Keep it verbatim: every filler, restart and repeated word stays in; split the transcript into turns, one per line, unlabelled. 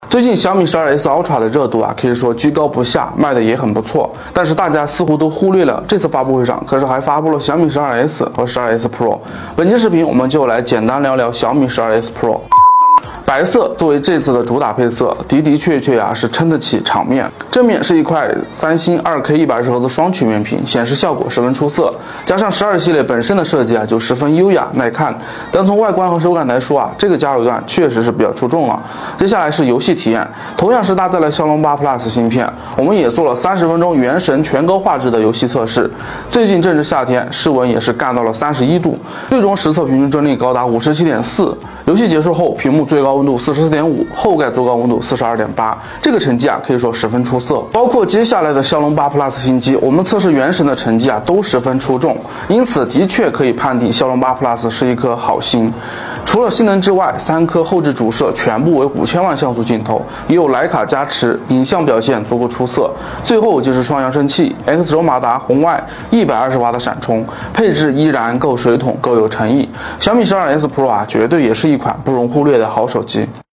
最近小米十二 S Ultra 的热度啊，可以说居高不下，卖的也很不错。但是大家似乎都忽略了，这次发布会上可是还发布了小米十二 S 和十二 S Pro。本期视频我们就来简单聊聊小米十二 S Pro。 白色作为这次的主打配色，的的确确啊是撑得起场面。正面是一块三星 二 K 一百二十赫兹双曲面屏，显示效果十分出色。加上十二系列本身的设计啊就十分优雅耐看。单从外观和手感来说啊，这个加油段确实是比较出众了。接下来是游戏体验，同样是搭载了骁龙八 Plus 芯片，我们也做了三十分钟原神全高画质的游戏测试。最近正值夏天，室温也是干到了三十一度，最终实测平均帧率高达 五十七点四。游戏结束后，屏幕最高温度 四十四点五， 后盖最高温度 四十二点八， 这个成绩啊可以说十分出色。包括接下来的骁龙八 Plus 新机，我们测试原神的成绩啊都十分出众，因此的确可以判定骁龙八 Plus 是一颗好芯。除了性能之外，三颗后置主摄全部为五千万像素镜头，也有徕卡加持，影像表现足够出色。最后就是双扬声器 ，X 轴马达红外一百二十瓦的闪充，配置依然够水桶，够有诚意。小米十二 S Pro 啊，绝对也是一款不容忽略的好手机。